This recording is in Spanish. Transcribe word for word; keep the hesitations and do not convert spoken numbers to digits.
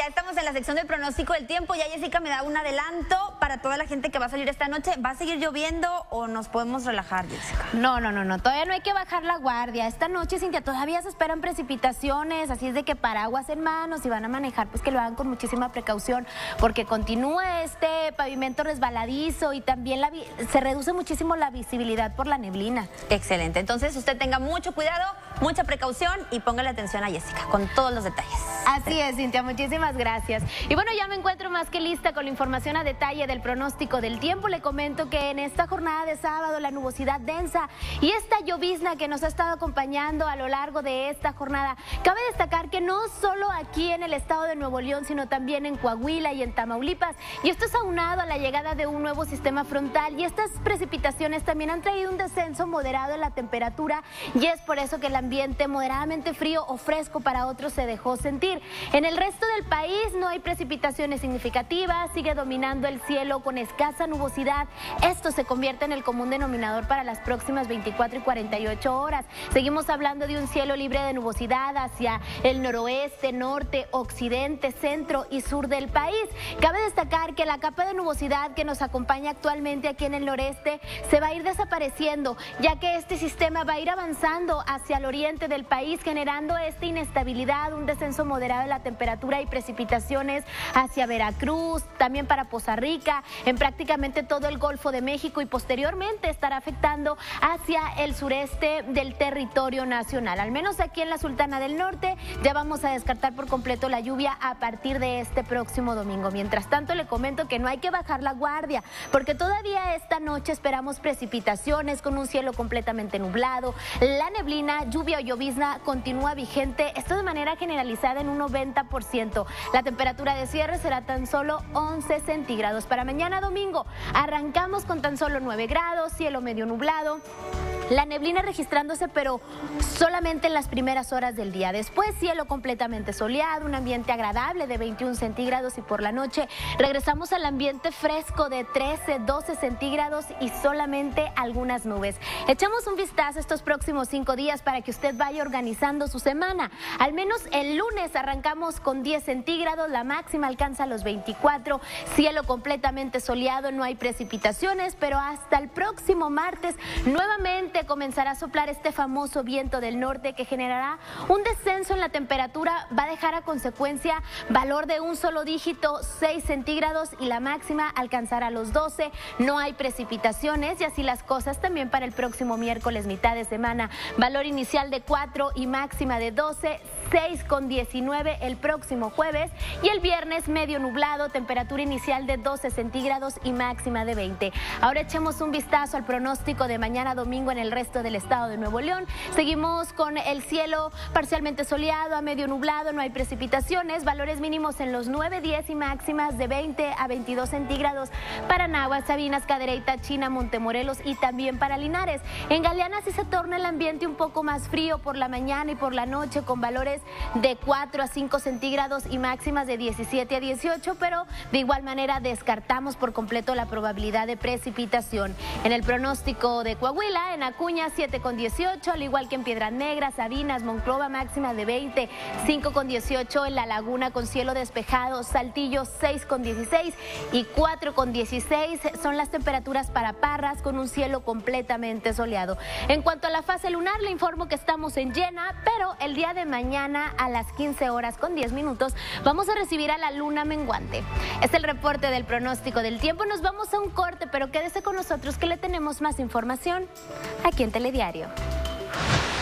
ya estamos en la sección del pronóstico del tiempo. Ya Jessica me da un adelanto para toda la gente que va a salir esta noche. ¿Va a seguir lloviendo o nos podemos relajar, Jessica? No, no, no, no, todavía no hay que bajar la guardia. Esta noche, Cintia, todavía se esperan precipitaciones, así es de que paraguas en mano, si van a manejar, pues que lo hagan con muchísima precaución, porque continúa este pavimento resbaladizo y también la, se reduce muchísimo la visibilidad por la neblina. Excelente, entonces usted tenga mucho cuidado, mucha precaución y póngale atención a Jessica con todos los detalles. Así es, Cintia, muchísimas gracias. Y bueno, ya me encuentro más que lista con la información a detalle del pronóstico del tiempo. Le comento que en esta jornada de sábado la nubosidad densa y esta llovizna que nos ha estado acompañando a lo largo de esta jornada. Cabe destacar que no solo aquí en el estado de Nuevo León, sino también en Coahuila y en Tamaulipas. Y esto es aunado a la llegada de un nuevo sistema frontal y estas precipitaciones también han traído un descenso moderado en la temperatura y es por eso que el ambiente moderadamente frío o fresco para otros se dejó sentir. En el resto del país no hay precipitaciones significativas, sigue dominando el cielo con escasa nubosidad. Esto se convierte en el común denominador para las próximas veinticuatro y cuarenta y ocho horas. Seguimos hablando de un cielo libre de nubosidad hacia el noroeste, norte, occidente, centro y sur del país. Cabe destacar que la capa de nubosidad que nos acompaña actualmente aquí en el noreste se va a ir desapareciendo, ya que este sistema va a ir avanzando hacia el oriente del país, generando esta inestabilidad, un descenso moderado de la temperatura y precipitaciones hacia Veracruz, también para Poza Rica, en prácticamente todo el Golfo de México y posteriormente estará afectando hacia el sureste del territorio nacional. Al menos aquí en la Sultana del Norte ya vamos a descartar por completo la lluvia a partir de este próximo domingo. Mientras tanto, le comento que no hay que bajar la guardia, porque todavía esta noche esperamos precipitaciones con un cielo completamente nublado. La neblina, lluvia o llovizna continúa vigente, esto de manera generalizada en un noventa por ciento. La temperatura de cierre será tan solo once centígrados. Para mañana domingo arrancamos con tan solo nueve grados, cielo medio nublado. La neblina registrándose, pero solamente en las primeras horas del día. Después, cielo completamente soleado, un ambiente agradable de veintiún centígrados y por la noche regresamos al ambiente fresco de trece, doce centígrados y solamente algunas nubes. Echamos un vistazo estos próximos cinco días para que usted vaya organizando su semana. Al menos el lunes arrancamos con diez centígrados, la máxima alcanza los veinticuatro, cielo completamente soleado, no hay precipitaciones, pero hasta el próximo martes nuevamente comenzará a soplar este famoso viento del norte que generará un descenso en la temperatura, va a dejar a consecuencia valor de un solo dígito, seis centígrados y la máxima alcanzará los doce, no hay precipitaciones y así las cosas también para el próximo miércoles mitad de semana, valor inicial de cuatro y máxima de doce, seis con diecinueve el próximo jueves y el viernes medio nublado, temperatura inicial de doce centígrados y máxima de veinte. Ahora echemos un vistazo al pronóstico de mañana domingo en el resto del estado de Nuevo León. Seguimos con el cielo parcialmente soleado a medio nublado, no hay precipitaciones, valores mínimos en los nueve, diez y máximas de veinte a veintidós centígrados para Nahuatl, Sabinas, Cadereyta, China, Montemorelos y también para Linares. En Galeana sí se torna el ambiente un poco más frío por la mañana y por la noche con valores de cuatro a cinco centígrados y máximas de diecisiete a dieciocho, pero de igual manera descartamos por completo la probabilidad de precipitación. En el pronóstico de Coahuila, en Acuña siete con dieciocho, al igual que en Piedras Negras, Sabinas, Monclova máxima de veinte, cinco con dieciocho en La Laguna con cielo despejado, Saltillo seis con dieciséis y cuatro con dieciséis son las temperaturas para Parras con un cielo completamente soleado. En cuanto a la fase lunar, le informo que estamos en llena, pero el día de mañana a las quince horas con diez minutos vamos a recibir a la luna menguante. Es el reporte del pronóstico del tiempo. Nos vamos a un corte, pero quédese con nosotros que le tenemos más información aquí en Telediario.